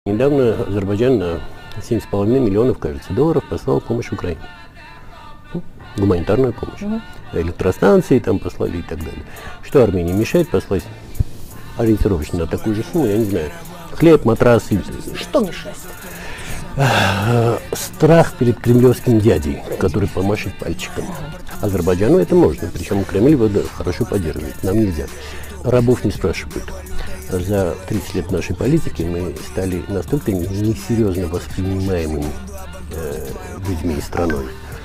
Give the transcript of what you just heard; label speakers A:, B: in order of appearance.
A: Недавно Азербайджан на 7,5 миллионов, кажется, долларов послал помощь Украине. Ну, гуманитарную помощь. Электростанции там послали и так далее. Что Армении мешает послать ориентировочно на такую же сумму, я не знаю. Хлеб, матрасы.
B: Что мешает?
A: Страх перед кремлевским дядей, который помашет пальчиком. Азербайджану это можно, причем Кремль его хорошо поддерживает, нам нельзя. Рабов не спрашивают. За 30 лет нашей политики мы стали настолько несерьезно воспринимаемыми людьми и страной,